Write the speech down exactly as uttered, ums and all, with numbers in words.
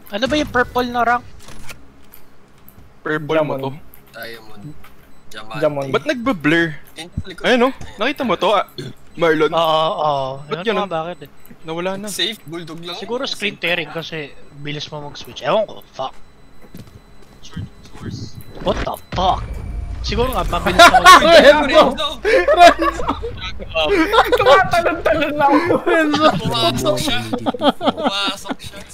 Ano ba yung purple na rank? Purple mo to. Diamond. Diamond. Diamond. Ba't nagbe-blur? Ayun no? Nakita mo to ah. Marlon. Oo, oo. Ba't Ano ganun? nga bakit eh? Nawala na. Safe, bulldog lang. Siguro screen tearing kasi bilis mo mag-switch. Ewan ko, fuck. What the fuck? Siguro nga, mabilis mo mag-switch. Renzo! Renzo! Tumatalon-talon lang ako, Renzo! Pumasok siya. Pumasok siya.